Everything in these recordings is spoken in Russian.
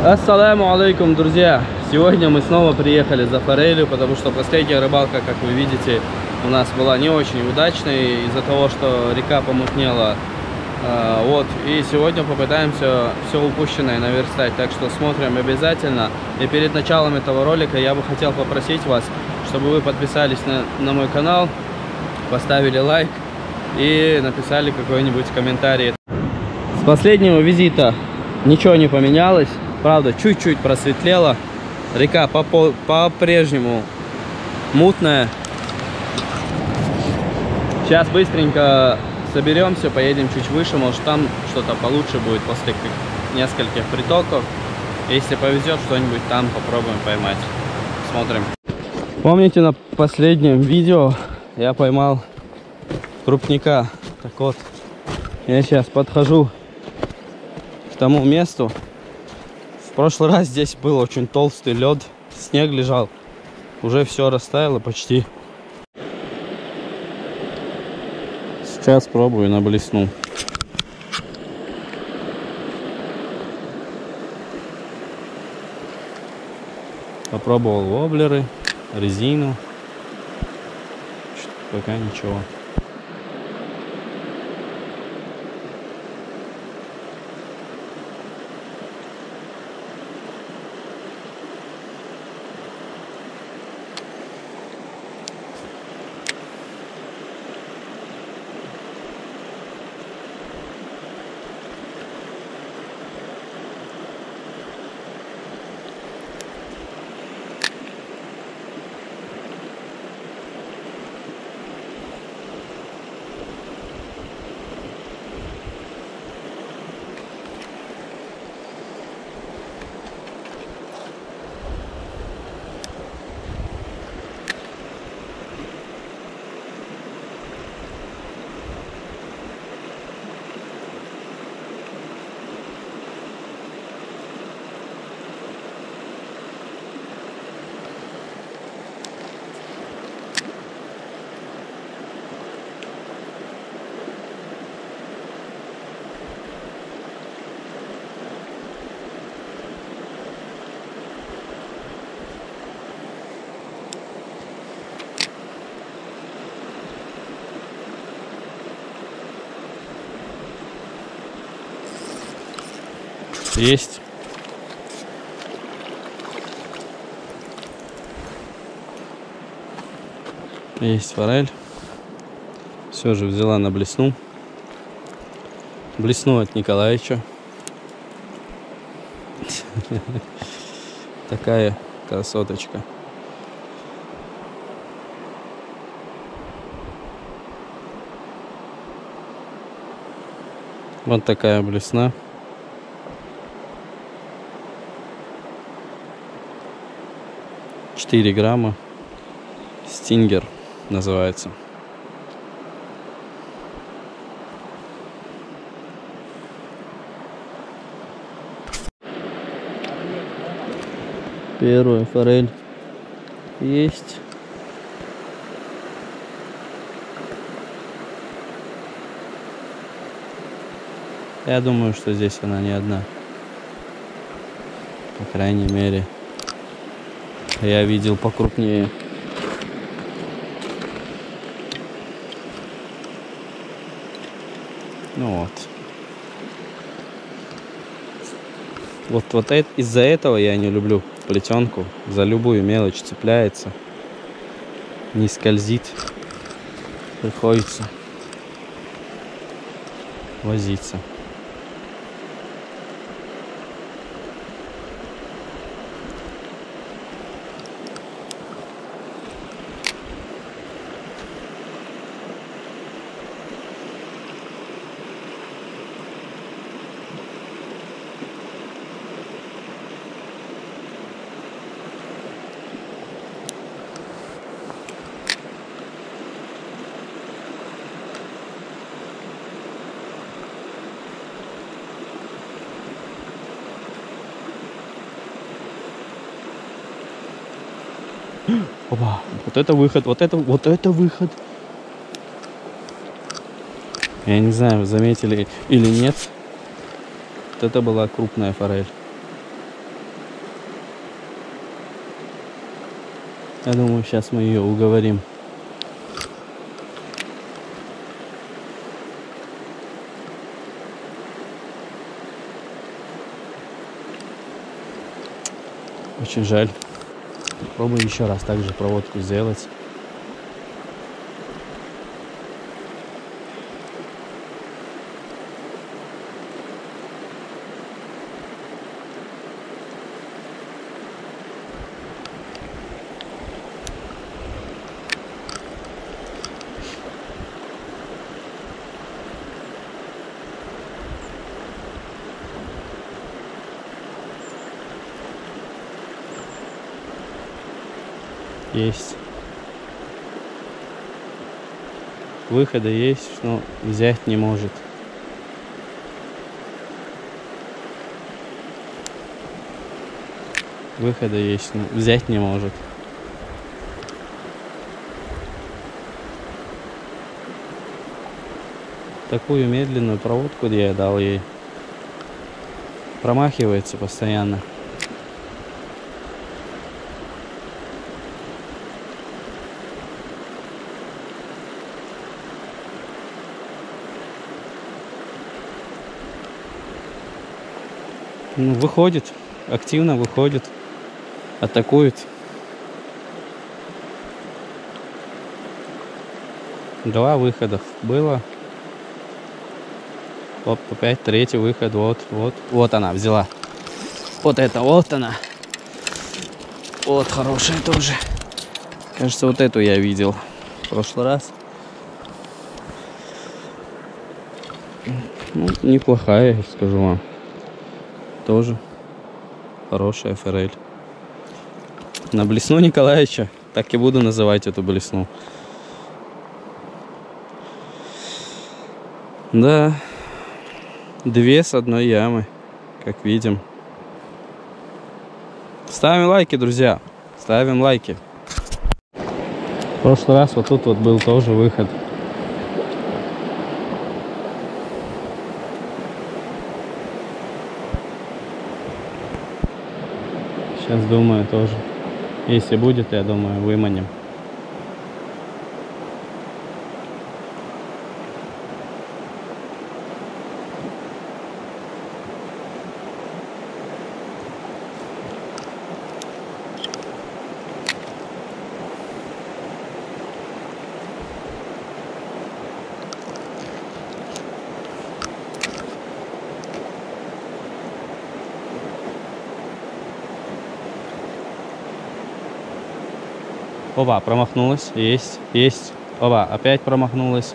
Ассаламу алейкум, друзья! Сегодня мы снова приехали за форелью, потому что последняя рыбалка, как вы видите, у нас была не очень удачной из-за того, что река помутнела. И сегодня попытаемся все упущенное наверстать, так что смотрим обязательно. И перед началом этого ролика я бы хотел попросить вас, чтобы вы подписались на мой канал, поставили лайк и написали какой-нибудь комментарий. С последнего визита ничего не поменялось. Правда, чуть-чуть просветлела. Река по-прежнему мутная. Сейчас быстренько соберемся, поедем чуть выше. Может, там что-то получше будет после нескольких притоков. Если повезет, что-нибудь там попробуем поймать. Смотрим. Помните, на последнем видео я поймал крупника. Так вот, я сейчас подхожу к тому месту. В прошлый раз здесь был очень толстый лед, снег лежал, уже все растаяло почти. Сейчас пробую на блесну. Попробовал воблеры, резину, пока ничего. Есть. Есть форель. Все же взяла на блесну. Блесну от Николаевича. Такая красоточка. Вот такая блесна. $4 грамма. Стингер называется. Первая форель есть. Я думаю, что здесь она не одна. По крайней мере, я видел покрупнее. Ну вот из-за этого я не люблю плетенку. За любую мелочь цепляется, не скользит, приходится возиться. Опа, вот это выход, вот это выход. Я не знаю, заметили или нет. Вот это была крупная форель. Я думаю, сейчас мы ее уговорим. Очень жаль. Попробуем еще раз также проводку сделать. Есть. Выхода есть, но взять не может. Выхода есть, но взять не может. Такую медленную проводку я дал ей. Промахивается постоянно. Ну, выходит, активно выходит, атакует. Два выхода было. Оп, опять третий выход. Вот она взяла. Вот это вот она. Вот хорошая тоже. Кажется, вот эту я видел в прошлый раз. Ну, неплохая, я скажу вам. Тоже хорошая форель. На блесну Николаевича. Так и буду называть эту блесну. Да. Две с одной ямы, как видим. Ставим лайки, друзья. Ставим лайки. В прошлый раз вот тут вот был тоже выход. Сейчас думаю тоже. Если будет, я думаю, выманим. Оба, промахнулась. Есть, есть. Оба, опять промахнулась.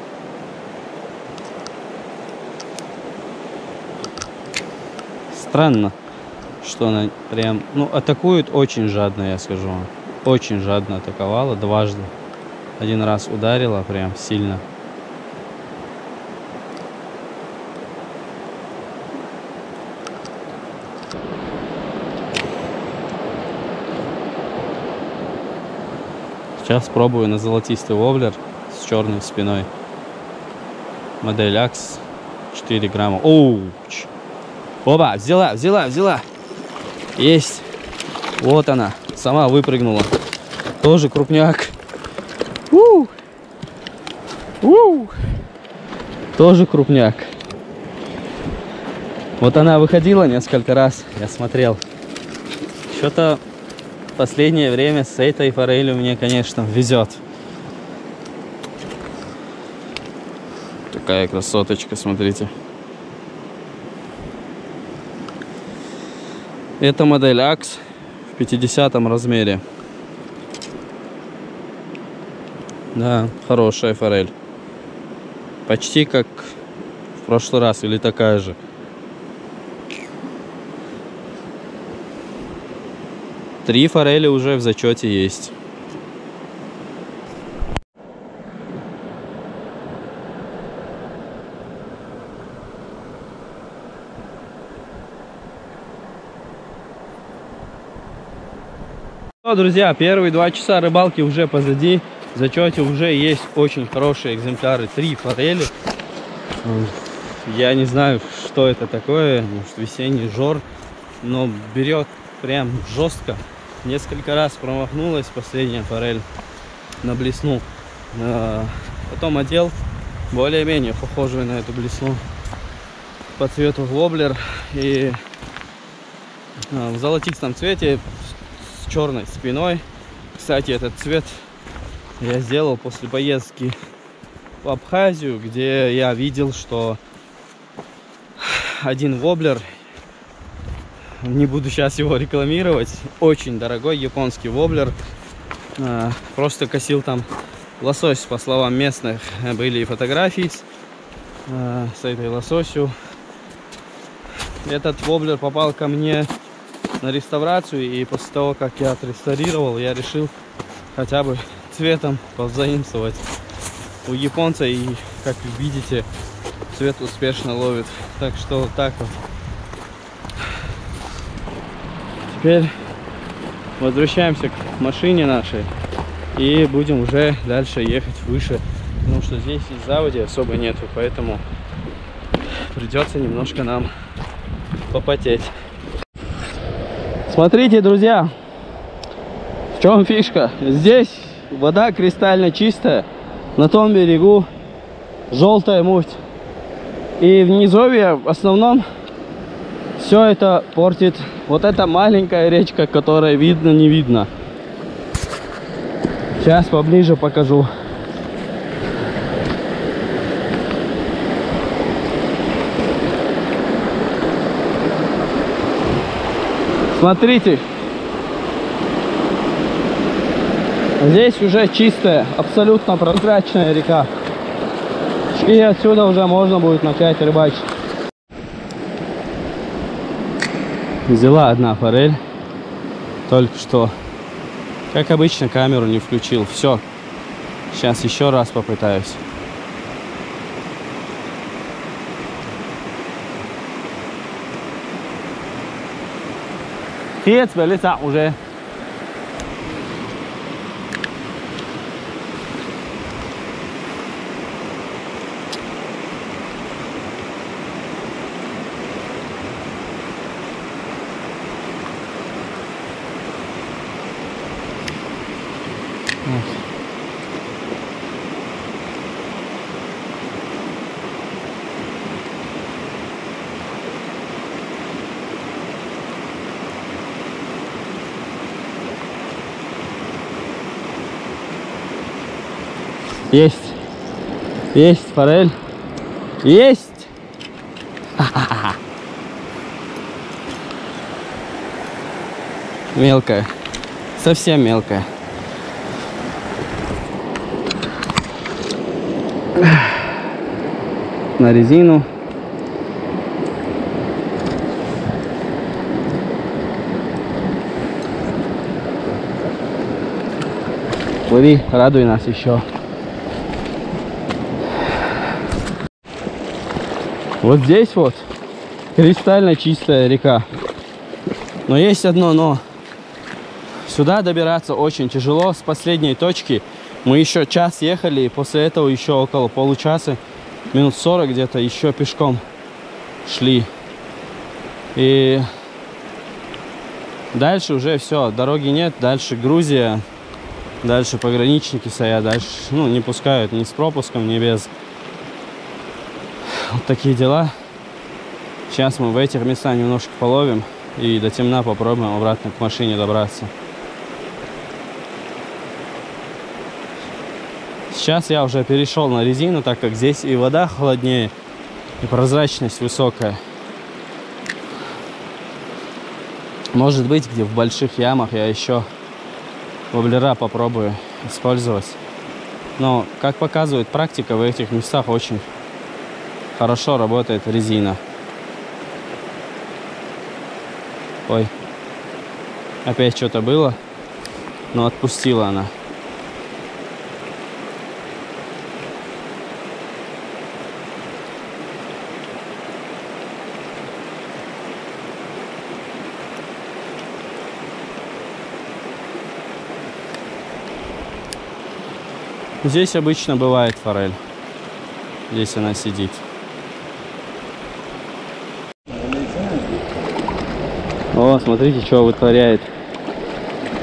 Странно, что она прям, ну, атакует очень жадно, я скажу вам. Очень жадно атаковала дважды. Один раз ударила прям сильно. Сейчас пробую на золотистый воблер с черной спиной. Модель Axe, 4 грамма. Оуч! Оба, взяла. Есть. Вот она, сама выпрыгнула. Тоже крупняк. Тоже крупняк. Вот она выходила несколько раз, я смотрел. Что-то в последнее время с этой форелью мне, конечно, везет. Такая красоточка, смотрите. Это модель Axe в 50 размере. Да, хорошая форель. Почти как в прошлый раз, или такая же. Три форели уже в зачете есть. Ну, друзья, первые 2 часа рыбалки уже позади. В зачете уже есть очень хорошие экземпляры. 3 форели. Я не знаю, что это такое. Может, весенний жор. Но берет прям жестко. несколько раз промахнулась последняя форель на блесну. Потом одел более-менее похожую на эту блесну по цвету воблер. И в золотистом цвете с черной спиной. Кстати, этот цвет я сделал после поездки в Абхазию, где я видел, что один воблер, не буду сейчас его рекламировать, очень дорогой японский воблер, просто косил там лосось, по словам местных. Были и фотографии с этой лососью. Этот воблер попал ко мне на реставрацию, и после того, как я отреставрировал, я решил хотя бы цветом позаимствовать у японца, и, как вы видите, цвет успешно ловит. Так что вот так вот. Теперь возвращаемся к машине нашей и будем уже дальше ехать выше, потому что здесь и заводи особо нету, поэтому придется немножко нам попотеть. Смотрите, друзья, в чем фишка. Здесь вода кристально чистая, на том берегу желтая муть, и в низовье в основном все это портит вот эта маленькая речка, которая видно не видно. Сейчас поближе покажу. Смотрите, здесь уже чистая, абсолютно прозрачная река, и отсюда уже можно будет начать рыбачить. Взяла одна форель, только что, как обычно, камеру не включил. Все, сейчас еще раз попытаюсь. уже. Есть. Есть форель. Есть. Мелкая. Совсем мелкая. На резину. Плыви, радуй нас еще. Вот здесь вот кристально чистая река. Но есть одно но. Сюда добираться очень тяжело. С последней точки мы еще час ехали, и после этого еще около получаса, минут 40 где-то, еще пешком шли. И дальше уже все, дороги нет, дальше Грузия, дальше пограничники стоят, дальше не пускают ни с пропуском, ни без. Вот такие дела. Сейчас мы в этих местах немножко половим и до темна попробуем обратно к машине добраться. Сейчас я уже перешел на резину, так как здесь и вода холоднее, и прозрачность высокая. Может быть, где в больших ямах я еще воблера попробую использовать. Но, как показывает практика, в этих местах очень хорошо работает резина. Ой, опять что-то было, но отпустила она. Здесь обычно бывает форель. Здесь она сидит. О, смотрите, что вытворяет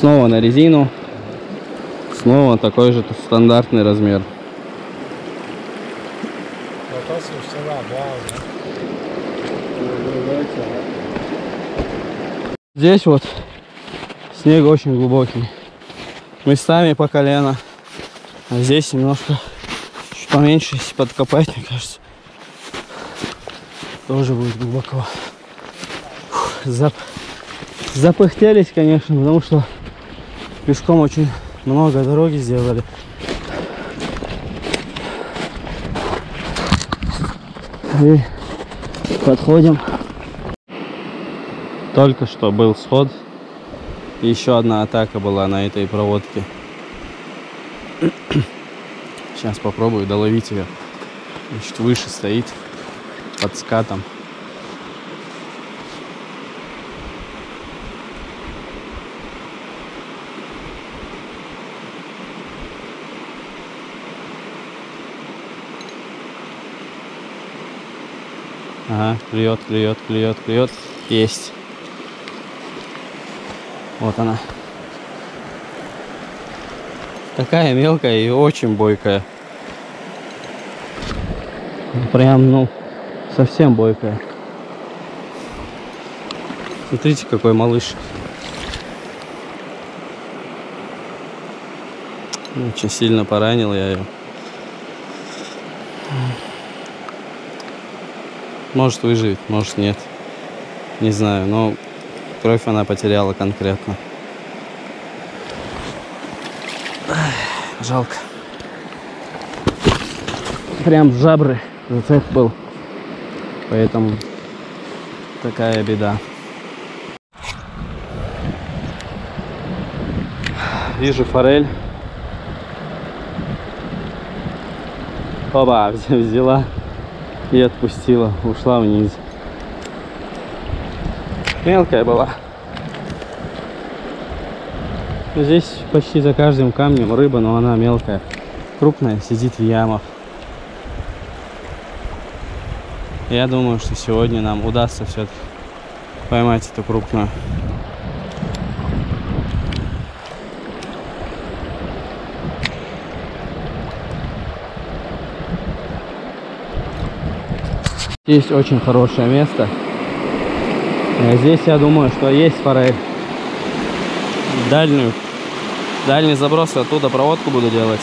Снова на резину. Снова такой же стандартный размер. Здесь вот снег очень глубокий. Местами по колено. А здесь немножко чуть поменьше, если подкопать, мне кажется, тоже будет глубоко. Запыхтелись, конечно, потому что пешком очень много дороги сделали. И подходим. Только что был сход. Еще одна атака была на этой проводке. Сейчас попробую доловить ее. Чуть выше стоит, под скатом. Ага, клюет, клюет, клюет, клюет. Есть. Вот она. Такая мелкая и очень бойкая. Прям, ну, совсем бойкая. Смотрите, какой малыш. Очень сильно поранил я ее. Может выживет, может нет. Не знаю, но кровь она потеряла конкретно. Жалко. Прям в жабры зацеп был. Поэтому такая беда. Вижу форель. Оба, взяла и отпустила. Ушла вниз. Мелкая была. Здесь почти за каждым камнем рыба, но она мелкая. Крупная, сидит в ямах. Я думаю, что сегодня нам удастся все-таки поймать эту крупную. Здесь очень хорошее место. Здесь, я думаю, что есть форель. Дальний заброс, оттуда проводку буду делать.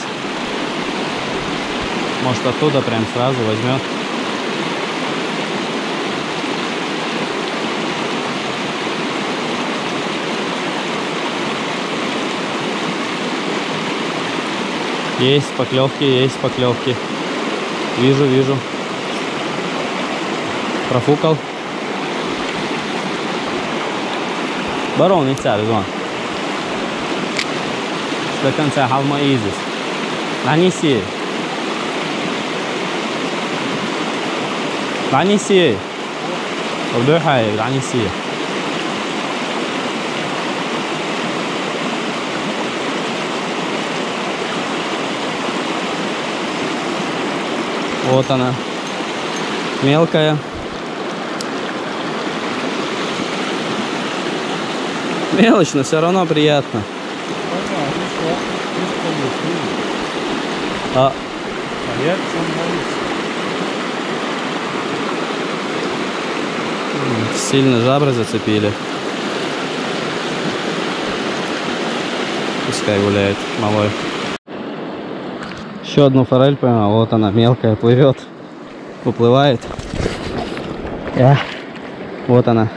Может, оттуда прям сразу возьмет. Есть поклевки, есть поклевки. Вижу, вижу. Профукал. Барон, не царь, вон. До конца халма изис. Нанеси. Нанеси. Вдыхай, нанеси. Вот она. Мелкая. Мелочь, но все равно приятно. Сильно жабры зацепили. Пускай гуляет малой. Еще одну форель поймал. Вот она, мелкая, плывет. Уплывает. Вот она.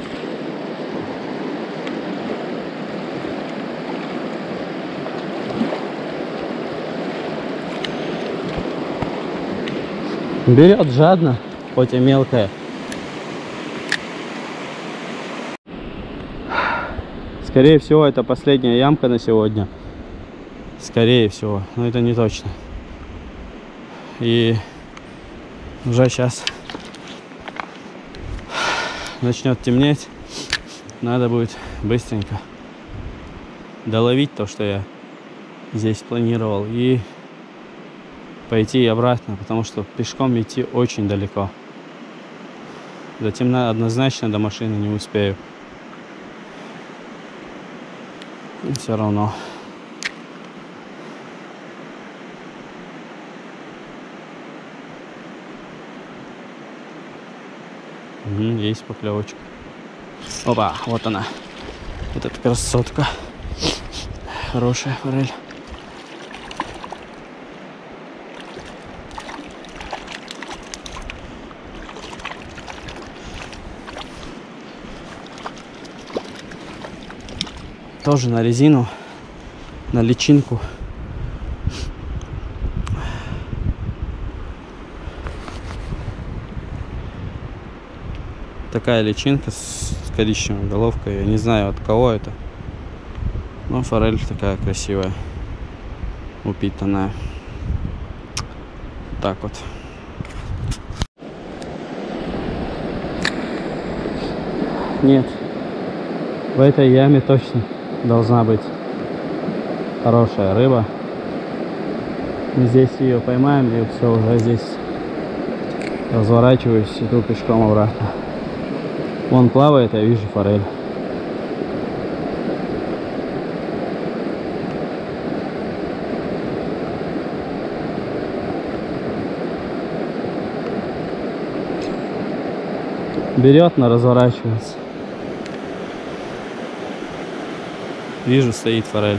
Берет жадно, хоть и мелкая. Скорее всего, это последняя ямка на сегодня. Скорее всего, но это не точно. И уже сейчас начнет темнеть. Надо будет быстренько доловить то, что я здесь планировал, и пойти обратно, потому что пешком идти очень далеко. До темна однозначно до машины не успею. И все равно. Есть поклевочка. Опа, вот она. Вот эта красотка. Хорошая форель. Тоже на резину, на личинку. Такая личинка с коричневой головкой. Я не знаю, от кого это. Но форель такая красивая, упитанная. Так вот. Нет, в этой яме точно должна быть хорошая рыба. Мы здесь ее поймаем, и все, уже здесь разворачиваюсь, иду пешком обратно. Вон плавает, я вижу форель. Берет, но разворачивается. Вижу, стоит форель.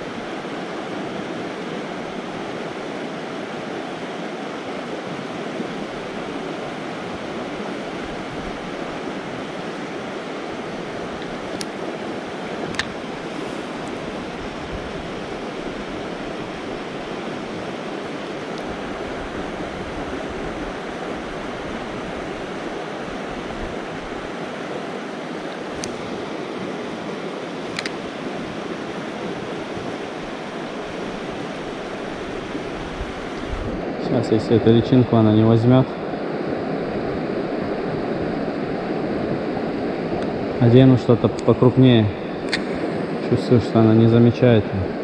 Сейчас, если эту личинку она не возьмет, одену что-то покрупнее. Чувствую, что она не замечает.